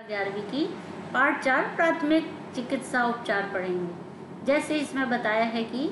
11वीं की पार्ट 4 प्राथमिक चिकित्सा उपचार पढ़ेंगे। जैसे इसमें बताया है कि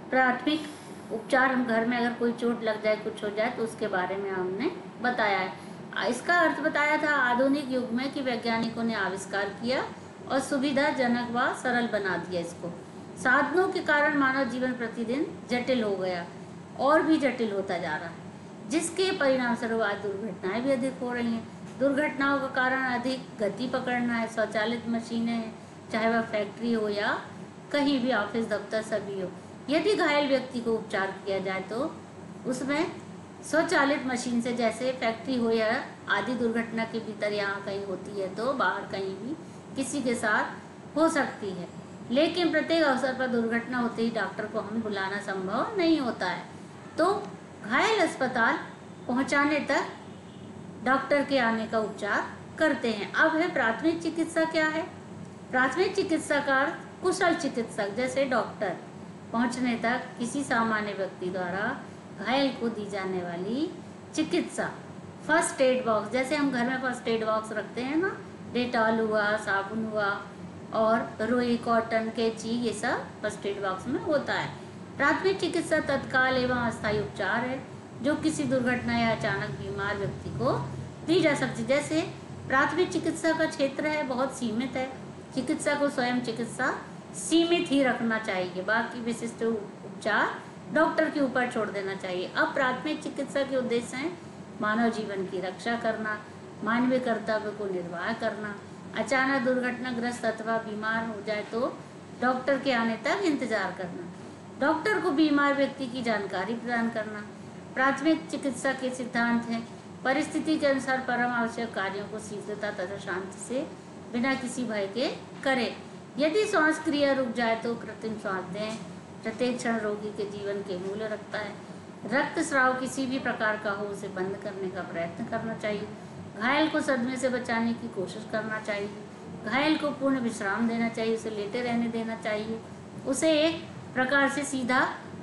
प्राथमिक उपचार, हम घर में अगर कोई चोट लग जाए, कुछ हो जाए तो उसके बारे में हमने बताया है। इसका अर्थ बताया था आधुनिक युग में कि वैज्ञानिकों ने आविष्कार किया और सुविधाजनक व सरल बना दिया इसको। साधनों के कारण मानव जीवन प्रतिदिन जटिल हो गया और भी जटिल होता जा रहा है, जिसके परिणाम स्वरूप आज दुर्घटनाएं भी अधिक हो रही हैं। दुर्घटनाओं का कारण अधिक गति पकड़ना है। स्वचालित मशीनें हैं, चाहे वह फैक्ट्री हो या कहीं भी ऑफिस दफ्तर सभी हो। यदि घायल व्यक्ति को उपचार किया जाए तो उसमें स्वचालित मशीन से, जैसे फैक्ट्री हो या आदि दुर्घटना के भीतर यहाँ कहीं होती है तो बाहर कहीं भी किसी के साथ हो सकती है। लेकिन प्रत्येक अवसर पर दुर्घटना होते ही डॉक्टर को हम बुलाना संभव नहीं होता है, तो घायल अस्पताल पहुंचाने तक डॉक्टर के आने का उपचार करते हैं। अब है प्राथमिक चिकित्सा क्या है। प्राथमिक चिकित्सा का अर्थ कुशल चिकित्सक जैसे डॉक्टर पहुंचने तक किसी सामान्य व्यक्ति द्वारा घायल को दी जाने वाली चिकित्सा। फर्स्ट एड बॉक्स, जैसे हम घर में फर्स्ट एड बॉक्स रखते हैं ना, डेटॉल हुआ, साबुन हुआ और रुई, कॉटन, कैंची, ये सब फर्स्ट एड बॉक्स में होता है। प्राथमिक चिकित्सा तत्काल एवं अस्थायी उपचार है जो किसी दुर्घटना या अचानक बीमार व्यक्ति को दी जा सकती है। जैसे प्राथमिक चिकित्सा का क्षेत्र है बहुत सीमित है, चिकित्सा को स्वयं चिकित्सा सीमित ही रखना चाहिए, बाकी विशिष्ट उपचार डॉक्टर के ऊपर छोड़ देना चाहिए। अब प्राथमिक चिकित्सा के उद्देश्य हैं मानव जीवन की रक्षा करना, मानवीय कर्तव्य को निर्वाह करना, अचानक दुर्घटनाग्रस्त अथवा बीमार हो जाए तो डॉक्टर के आने तक इंतजार करना, डॉक्टर को बीमार व्यक्ति की जानकारी प्रदान करना। प्राथमिक चिकित्सा के सिद्धांत हैं परिस्थिति के अनुसार परम आवश्यक कार्यों को शीघ्रता तथा शांति से बिना किसी भय के करें। यदि श्वास क्रिया रुक जाए तो कृत्रिम श्वास दें। प्रत्येक क्षण रोगी के जीवन के मूल्य रखता है। रक्त स्राव किसी भी प्रकार का हो उसे बंद करने का प्रयत्न करना चाहिए। घायल को सदमे से बचाने की कोशिश करना चाहिए। घायल को पूर्ण विश्राम देना चाहिए, उसे लेटे रहने देना चाहिए, उसे एक प्रकार से सीधा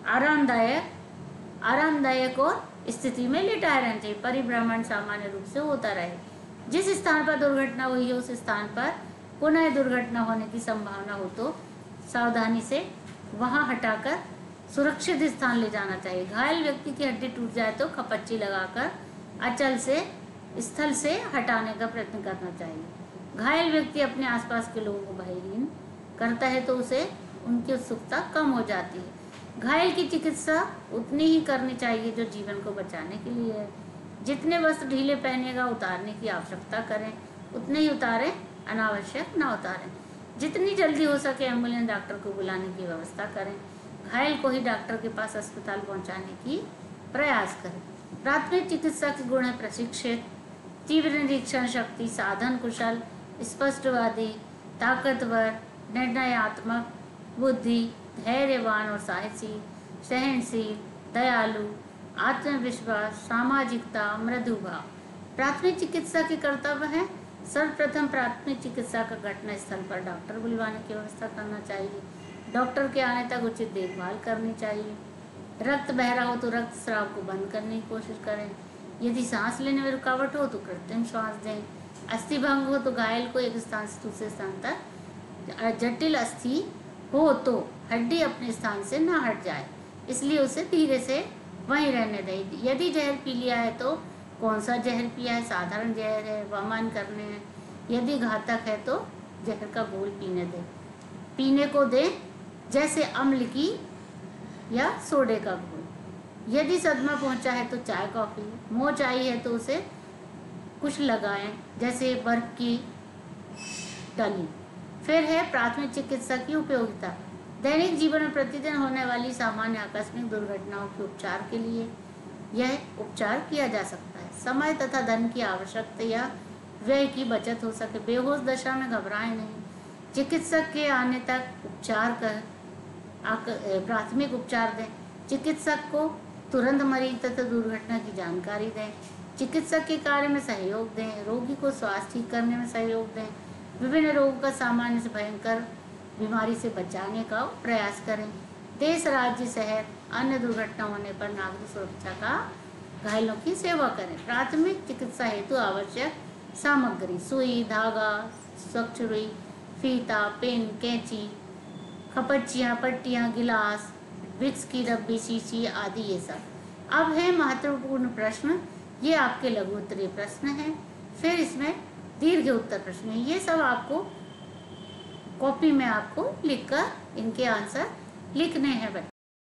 आरामदायक और स्थिति में लेटाया रहना चाहिए। परिभ्रमण सामान्य रूप से होता रहे। जिस स्थान पर दुर्घटना हुई है उस स्थान पर पुनः दुर्घटना होने की संभावना हो तो सावधानी से वहां हटाकर सुरक्षित स्थान ले जाना चाहिए। घायल व्यक्ति की हड्डी टूट जाए तो खपच्ची लगाकर अचल से स्थल से हटाने का प्रयत्न करना चाहिए। घायल व्यक्ति अपने आसपास के लोगों को भयहीन करता है तो उसे उनकी उत्सुकता कम हो जाती है। घायल की चिकित्सा उतनी ही करनी चाहिए जो जीवन को बचाने के लिए है। जितने वस्त्र ढीले पहनेगा उतारने की आवश्यकता करें, उतने ही उतारें, अनावश्यक ना उतारें। जितनी जल्दी हो सके एम्बुलेंस डॉक्टर को बुलाने की व्यवस्था करें। घायल को ही डॉक्टर के पास अस्पताल पहुंचाने की प्रयास करें। प्राथमिक चिकित्सा के गुण है प्रशिक्षित, तीव्र निरीक्षण शक्ति, साधन कुशल, स्पष्टवादी, ताकतवर, निर्णयात्मक बुद्धि, धैर्यवान और साहसी, सहनशील, दयालु, आत्मविश्वास, सामाजिकता, मृदु भाव। प्राथमिक चिकित्सा के कर्तव्य है सर्वप्रथम प्राथमिक चिकित्सा का घटना स्थल पर डॉक्टर बुलवाने की व्यवस्था करना चाहिए। डॉक्टर के आने तक उचित देखभाल करनी चाहिए। रक्त बह रहा हो तो रक्त स्राव को बंद करने की कोशिश करें। यदि सांस लेने में रुकावट हो तो कृत्रिम श्वास दें। अस्थि भंग हो तो घायल को एक स्थान से दूसरे स्थान तक, जटिल अस्थि हो तो हड्डी अपने स्थान से ना हट जाए, इसलिए उसे धीरे से वहीं रहने दें। यदि जहर पी लिया है तो कौन सा जहर पिया है, साधारण जहर है, वमन करने हैं। यदि घातक है तो जहर का घोल पीने को दें, जैसे अम्ल की या सोडे का घोल। यदि सदमा पहुंचा है तो चाय कॉफी, मोच आई है तो उसे कुछ लगाएं, जैसे बर्फ की डली। फिर है प्राथमिक चिकित्सा की उपयोगिता। दैनिक जीवन में प्रतिदिन होने वाली सामान्य आकस्मिक दुर्घटनाओं के उपचार के लिए यह उपचार किया जा सकता है। समय तथा धन की आवश्यकता या व्यय की बचत हो सके। बेहोश दशा में घबराएं नहीं। चिकित्सक के आने तक प्राथमिक उपचार दें। चिकित्सक को तुरंत मरीज तथा दुर्घटना की जानकारी दें। चिकित्सक के कार्य में सहयोग दें। रोगी को स्वास्थ्य ठीक करने में सहयोग दें। विभिन्न रोगों का सामान्य से भयंकर बीमारी से बचाने का प्रयास करें। देश, राज्य, शहर, अन्य दुर्घटना होने पर नागरिक सुरक्षा का घायलों की सेवा करें। प्राथमिक चिकित्सा हेतु आवश्यक सामग्री सुई, धागा, स्वच्छ रुई, फीता, पेन, कैंची, खपच्चियाँ, पट्टियाँ, गिलास, विक्स की डब्बी, शीशी आदि ये सब। अब है महत्वपूर्ण प्रश्न, ये आपके लघु उत्तरीय प्रश्न हैं। फिर इसमें दीर्घ उत्तर प्रश्न है। ये सब आपको कॉपी में आपको लिखकर इनके आंसर लिखने हैं बच्चों।